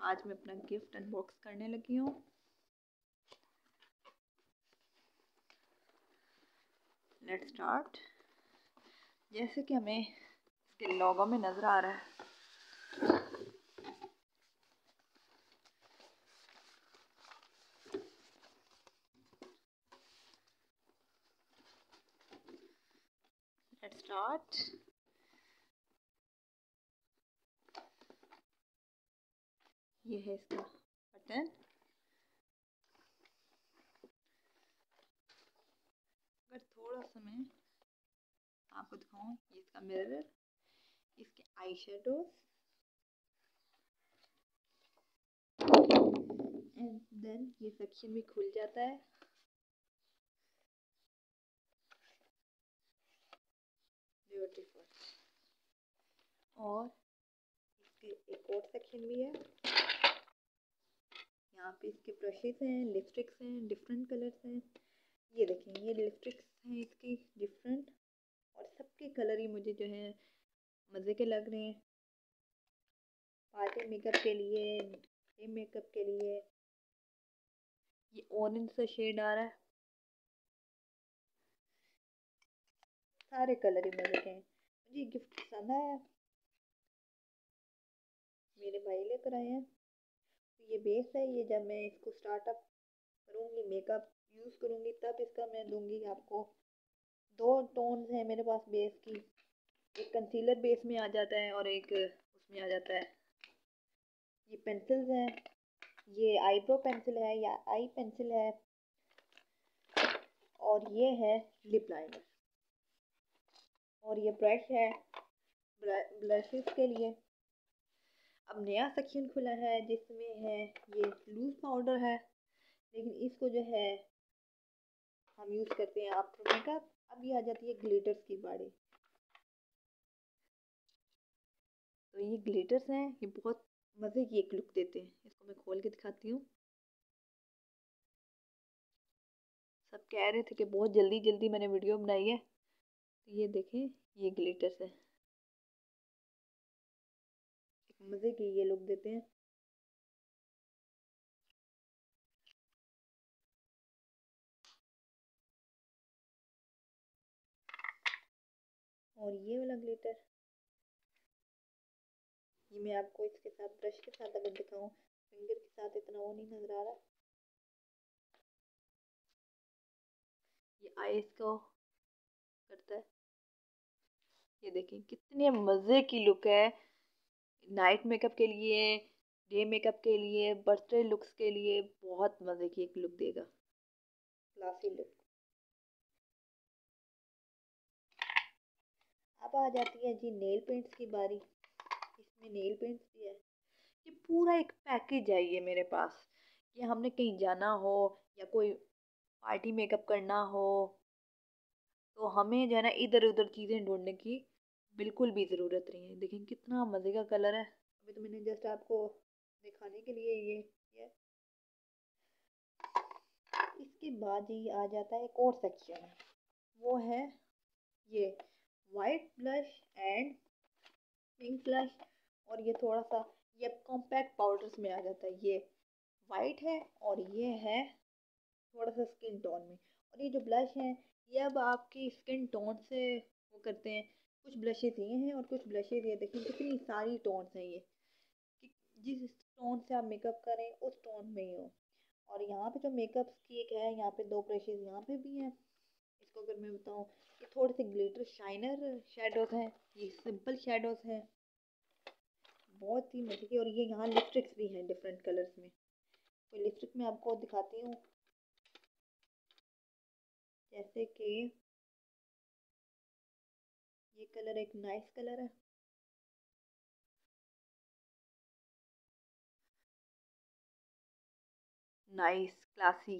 आज मैं अपना गिफ्ट अनबॉक्स करने लगी हूँ। Let's start. जैसे कि हमें इसके लोगो में नज़र आ रहा है, लेट्स स्टार्ट। ये है इसका बटन। अगर थोड़ा सा मैं आपको दिखाऊं, ये इसका मिरर, इसके आई शेडोज एंड देन ये सेक्शन भी खुल जाता है। ब्यूटीफुल। और इसके एक और सेक्शन भी है। यहाँ पे इसके ब्रशेस हैं, लिपस्टिक्स हैं, डिफरेंट कलर्स हैं। ये देखें, ये लिपस्टिक्स हैं इसकी डिफरेंट, और सबके कलर ही मुझे जो है मज़े के लग रहे हैं। पार्टी मेकअप के लिए, डे मेकअप के लिए। ये ऑरेंज सा शेड आ रहा है। सारे कलर ही मज़े के हैं। मुझे गिफ्ट पसंद आया, मेरे भाई लेकर आए हैं। तो ये बेस है। ये जब मैं इसको स्टार्टअप करूँगी, मेकअप यूज़ करूँगी, तब इसका मैं दूंगी आपको। दो टोन्स हैं मेरे पास बेस की। एक कंसीलर बेस में आ जाता है और एक उसमें आ जाता है। ये पेंसिल्स हैं। ये आईब्रो पेंसिल है या आई पेंसिल है, और ये है लिप लाइनर, और ये ब्रश है ब्लशेस के लिए। अब नया सेक्शन खुला है जिसमें है ये लूज पाउडर है, लेकिन इसको जो है हम यूज़ करते हैं आफ्टर मेकअप। अब ये आ जाती है ग्लिटर्स की बारी। तो ये ग्लिटर्स हैं, ये बहुत मज़े की एक लुक देते हैं। इसको मैं खोल के दिखाती हूँ। सब कह रहे थे कि बहुत जल्दी जल्दी मैंने वीडियो बनाई है, तो ये देखें, ये ग्लिटर्स है, एक मज़े की ये लुक देते हैं। और ये वाला ग्लिटर, ये मैं आपको इसके साथ ब्रश के साथ अगर दिखाऊं, फिंगर के साथ इतना वो नहीं नजर आ रहा। ये आईज को करता है। ये देखिए कितने मज़े की लुक है। नाइट मेकअप के लिए, डे मेकअप के लिए, बर्थडे लुक्स के लिए बहुत मज़े की एक लुक देगा, क्लासी लुक। अब आ जाती है जी नेल पेंट्स की बारी। इसमें नेल पेंट्स भी है। ये पूरा एक पैकेज है ये मेरे पास। ये हमने कहीं जाना हो या कोई पार्टी मेकअप करना हो, तो हमें जो है ना इधर उधर चीज़ें ढूंढने की बिल्कुल भी ज़रूरत नहीं है। देखिए कितना मज़े का कलर है। अभी तो मैंने जस्ट आपको दिखाने के लिए ये किया। इसके बाद ही आ जाता है एक और सेक्शन, वो है ये white blush and pink blush. और ये थोड़ा सा ये कॉम्पैक्ट पाउडर्स में आ जाता है। ये वाइट है और ये है थोड़ा सा स्किन टोन में। और ये जो ब्लश है, ये अब आपकी स्किन टोन से वो करते हैं। कुछ ब्लशेस ये हैं और कुछ ब्लशेस ये। देखिए कितनी सारी टोन्स हैं ये, कि जिस टोन से आप मेकअप करें उस टोन में ही हो। और यहाँ पे जो मेकअप की एक है, यहाँ पे दो ब्रशेस यहाँ पे भी हैं। इसको अगर मैं बताऊँ, ये थोड़े से ग्लिटर शाइनर शेडोज हैं, ये सिंपल शेडोज हैं, बहुत ही मजे की। और ये यहाँ लिपस्टिक्स भी हैं डिफरेंट कलर्स में। तो लिपस्टिक मैं आपको दिखाती हूँ, जैसे कि ये कलर एक नाइस कलर है। Nice classy.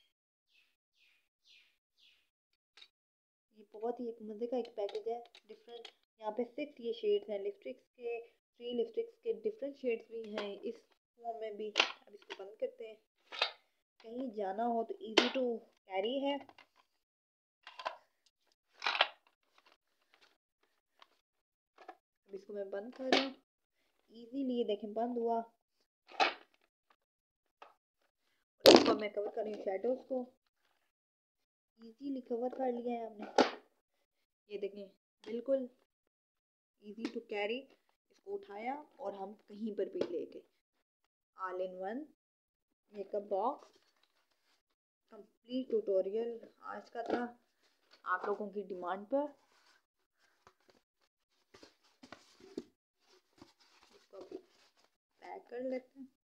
ये बहुत ही एक मज़े का एक पैकेज है डिफरेंट। यहाँ पे 6 ये शेड्स हैं लिपस्टिक्स के। 3 लिपस्टिक्स के डिफरेंट शेड्स भी हैं इस फॉर्म में भी। अब इसको बंद करते हैं। कहीं जाना हो तो इजी टू कैरी है। अब इसको मैं बंद कर रही हूँ। इजीली ये देखें बंद हुआ। अब मैं कवर कर रही हूँ शेडोज को। इजीली कवर कर लिया है हमने, ये देखें बिल्कुल इजी टू कैरी। इसको उठाया और हम कहीं पर भी ले गए। All in one makeup box complete tutorial आज का था आप लोगों की डिमांड पर। इसको पैक कर लेते हैं।